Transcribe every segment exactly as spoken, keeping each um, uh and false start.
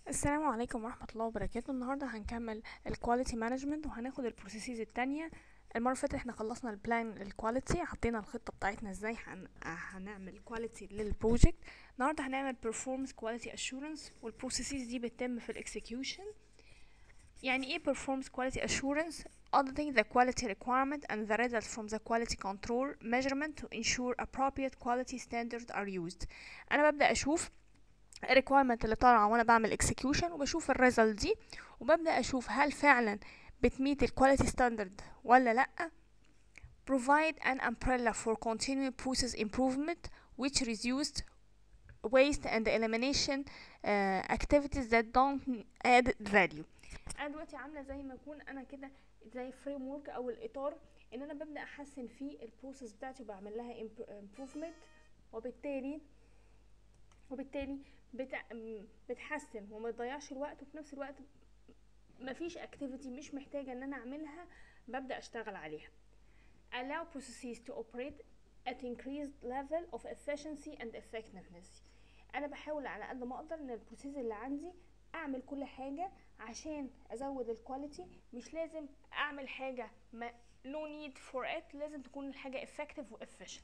السلام عليكم ورحمة الله وبركاته. النهاردة هنكمل الكواليتي مانجمنت وهناخد البروسيسز التانية. المرة اللي فاتت احنا خلصنا البلان الكواليتي، حطينا الخطة بتاعتنا ازاي هن... هنعمل كواليتي للبروجكت. النهاردة هنعمل performance quality assurance، والبروسيسز دي بتتم في الاكسكيوشن. يعني ايه performance quality assurance؟ auditing the quality requirement and the results from the quality control measurement to ensure appropriate quality standards are used. انا ببدأ اشوف الريكويرمنت اللي طالعه وانا بعمل اكسكيوشن، وبشوف الريزلت دي وببدا اشوف هل فعلا بتميت الكواليتي ستاندرد ولا لا. provide an umbrella for continuing process improvement which reduced waste and elimination uh, activities that don't add value. انا دلوقتي عامله زي ما اكون انا كده زي فريم ورك او الاطار ان انا ببدا احسن فيه البروسيس بتاعتي وبعمل لها improvement، وبالتالي وبالتالي بتع... بتحسن وما تضيعش الوقت، وفي نفس الوقت مفيش activity مش محتاجة ان انا اعملها ببدأ اشتغل عليها. allow processes to operate at increased level of efficiency and effectiveness. انا بحاول على قد ما اقدر ان البروسيس اللي عندي اعمل كل حاجة عشان ازود الكواليتي. مش لازم اعمل حاجة ما no need for it، لازم تكون الحاجة effective و efficient.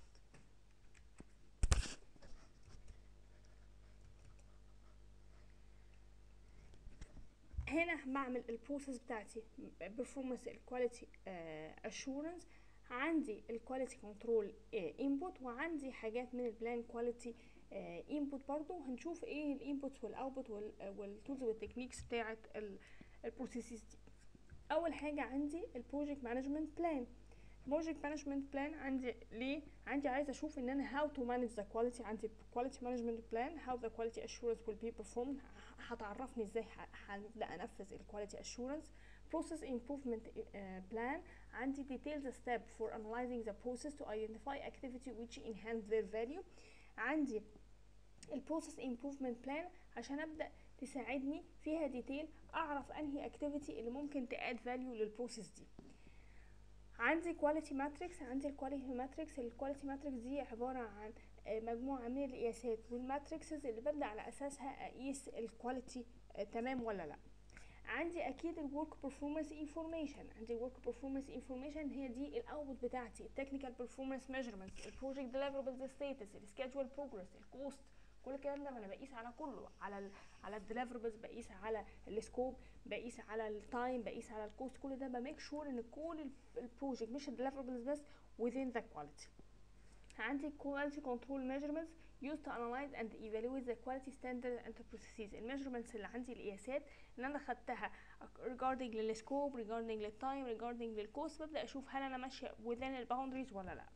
هنا بعمل البروسيس بتاعتي performance quality assurance. عندي الكواليتي كنترول انبوت، وعندي حاجات من البلان كواليتي انبوت برضو. هنشوف ايه الانبوت والاوتبوت والتولز والتكنيكس بتاعه البروسيسز دي. اول حاجه عندي البروجكت مانجمنت بلان. project management plan عندي ليه؟ عندي عايزه اشوف ان انا how to manage the quality. عندي quality management plan how the quality assurance will be performed، هتعرفني ازاي هبدا انفذ ال quality assurance. process improvement uh, plan عندي detailed step for analyzing the process to identify activity which enhance their value. عندي ال process improvement plan عشان ابدا تساعدني فيها ديتيل اعرف انهي activity اللي ممكن تاد value للبروسيس دي. عندي كواليتي ماتريكس. عندي الكواليتي ماتريكس الكواليتي ماتريكس دي عباره عن مجموعه من القياسات والماتريكسز اللي ببدا على اساسها اقيس الكواليتي تمام ولا لا. عندي اكيد الورك performance انفورميشن. عندي الورك performance انفورميشن هي دي الاوتبوت بتاعتي، التكنيكال performance measurement، البروجكت deliverables status، السكيدجول progress، الكوست. كل الكلام ده انا بقيس على كله، على ال على الديليفربلز، بقيس على السكوب، بقيس على التايم، بقيس على الكوست. كل ده بميك شور ان كل البروجكت مش الديليفربلز بس within the quality. عندي quality control measurements used to analyze and evaluate the quality standards and processes. الميجرمنتس اللي عندي القياسات اللي انا خدتها regarding للسكوب، regarding للتايم، regarding للكوست، ببدا اشوف هل انا ماشيه within الباوندريز ولا لا.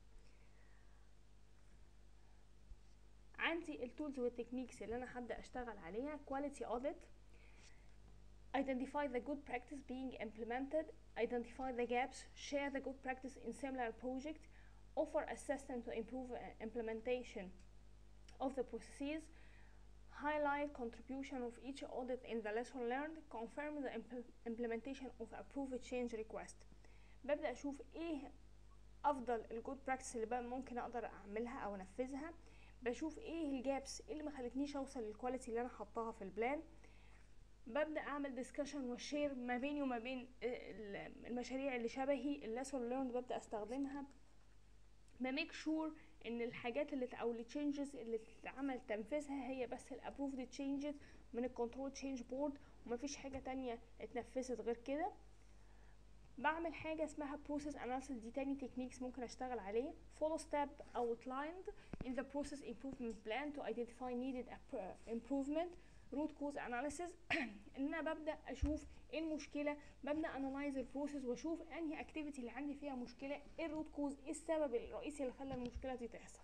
عندي التولز والتكنيكس اللي انا هبدا اشتغل عليها. quality audit identify the good practice being implemented, identify the gaps, share the good practice in similar project, offer assistance to improve implementation of the processes, highlight contribution of each audit in the lesson learned, confirm the impl implementation of approved change request. ببدأ أشوف إيه أفضل الجود براكتس اللي بقى ممكن أقدر أعملها أو أنفذها. بشوف إيه الجابس اللي ما خلتنيش أوصل للكواليتي اللي أنا حطاها في البلان. ببدأ أعمل ديسكشن وشير ما بيني وما بين المشاريع اللي شبهي، الليسون ليرند ببدأ أستخدمها. بميك شور ان الحاجات اللي او التشينجز اللي اتعمل تنفيذها هي بس الابروفد تشينجز من الكنترول تشينج بورد، ومفيش حاجه تانية اتنفذت غير كده. بعمل حاجه اسمها process analysis، دي تاني تكنيكس ممكن اشتغل عليه. follow step outlined in the process improvement plan to identify needed improvement. root cause analysis ان انا ببدا اشوف ايه المشكله، ببدا انالايز البروسيس واشوف انهي اكتيفيتي اللي عندي فيها مشكله، ايه الروت كوز، ايه السبب الرئيسي اللي خلى المشكله دي تحصل.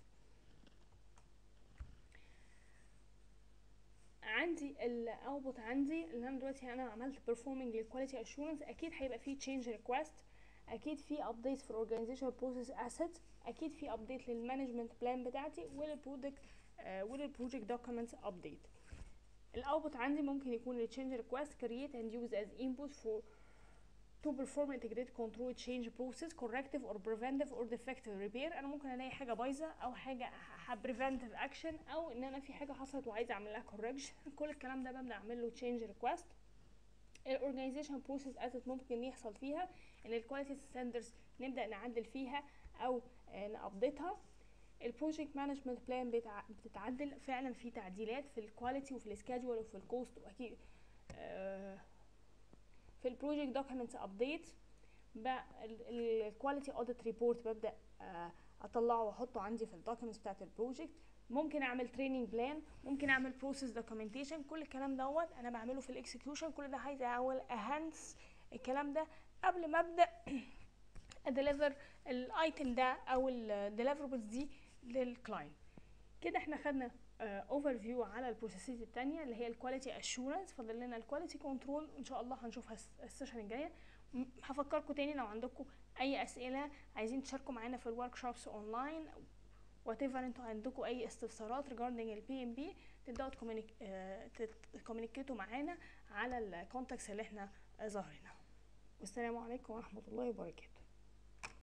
عندي الاوتبوت عندي اللي انا دلوقتي انا عملت performing للكواليتي اشورنس، اكيد هيبقى فيه change request، اكيد في updates في الاورجانيزيشن بروسيس اسيتس، اكيد في update للمانجمنت بلان بتاعتي وللبرودكت آه وللبروجكت دوكيومنتس update. الاوتبوت عندي ممكن يكون ال change request create and use as input for to perform integrated control change process corrective or preventive or defective repair. انا ممكن الاقي حاجه بايظه او حاجه preventive action او ان انا في حاجه حصلت وعايزه اعمل لها correction. كل الكلام ده ببدا اعمل له change request. الاورجانيزيشن بروسيس اساس ممكن يحصل فيها ان الكواليتي ستاندردز نبدا نعدل فيها او نابديتها. البروجكت مانجمنت بلان بتتعدل فعلا، في تعديلات في الكواليتي وفي السكادجول وفي الكوست واكيد آه في البروجكت دوكيومنتس ابديت. الكواليتي اوديت ريبورت ببدا آه اطلعه واحطه عندي في الدوكيومنتس بتاعت البروجكت. ممكن اعمل تريننج بلان، ممكن اعمل بروسيس دوكيومنتيشن. كل الكلام دوت انا بعمله في الاكسكيوشن. كل ده عايز اول اهانس الكلام ده قبل ما ابدا اديليفر الايتم ده او الديليفربلز دي للكلاينت. كده احنا خدنا اوفر فيو على البروسيسات التانية اللي هي الكواليتي اشورنس. فاضل لنا الكواليتي كنترول ان شاء الله هنشوفها السيشن الجايه. هفكركم تاني لو عندكم اي اسئله عايزين تشاركوا معانا في الورك شوبس اونلاين وات ايفر، انتوا عندكم اي استفسارات ريجاردنج البي ام بي تبداوا تكومينيكيتوا معانا على الكونتاكتس اللي احنا ظاهرينها. والسلام عليكم ورحمه الله وبركاته.